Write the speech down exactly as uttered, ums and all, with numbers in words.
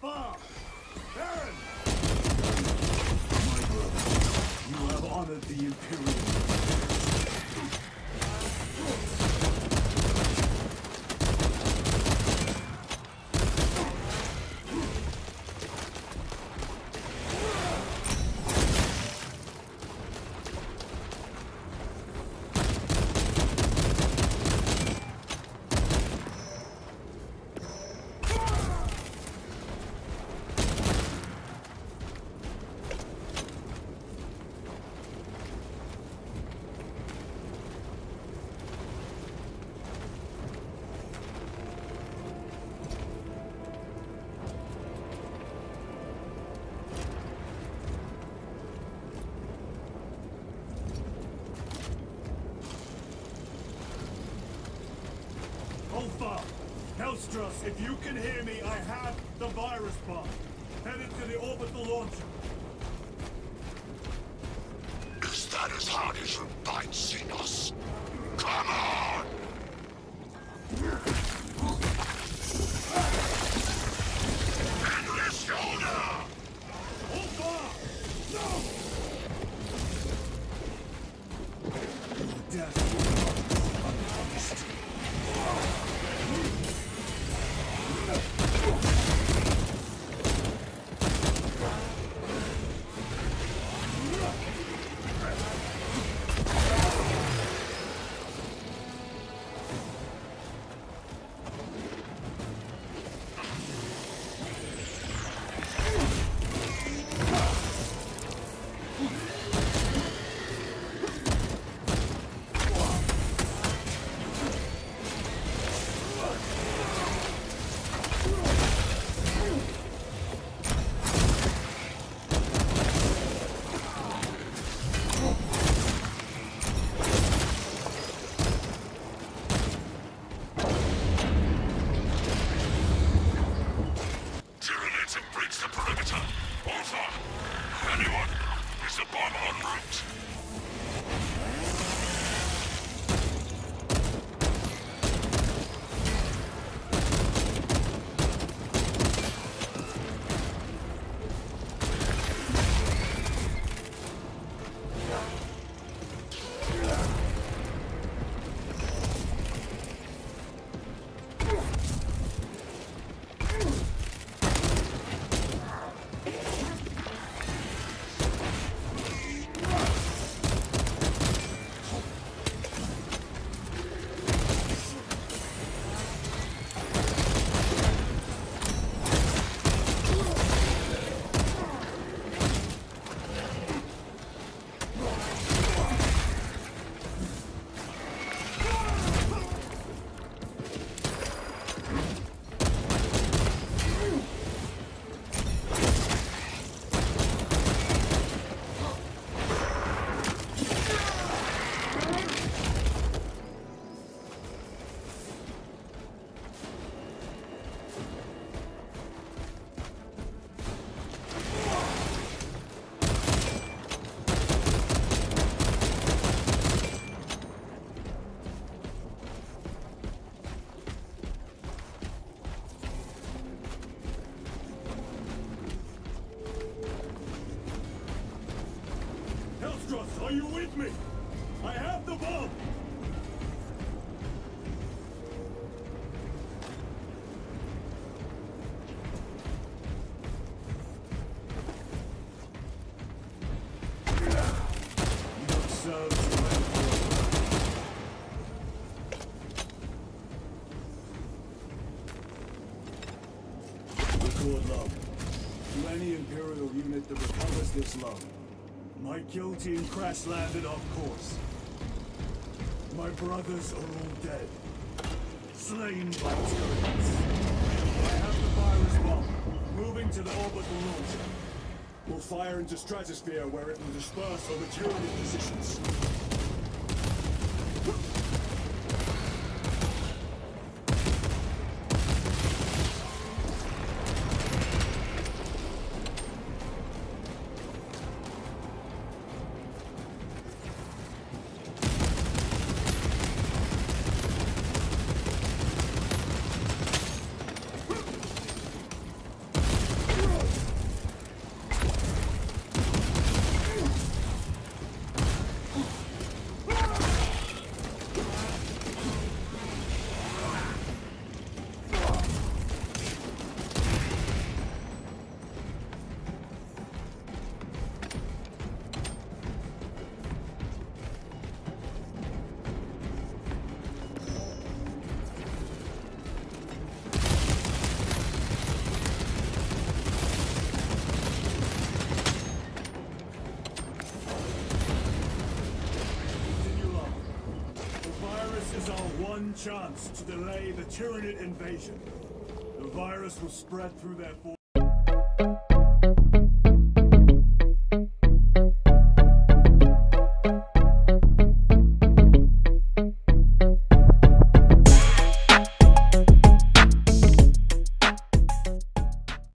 far! Baron! My brother, you have honored the Imperial. Helstros, if you can hear me, I have the virus bomb. Headed to the orbital launcher. Is that as hard as you bite, Xenos? Come on! Endless shoulder! Hold far! No! Your death will not go unpunished. Are you with me? I have the bomb! You have served my Record log. To any Imperial unit that recovers this log. My kill team crash landed off course. My brothers are all dead. Slain by tyrants. I have the virus bomb. Moving to the orbital launcher. We'll fire into stratosphere where it will disperse over Tyranid positions. one chance to delay the Tyranid invasion. The virus will spread through their forces.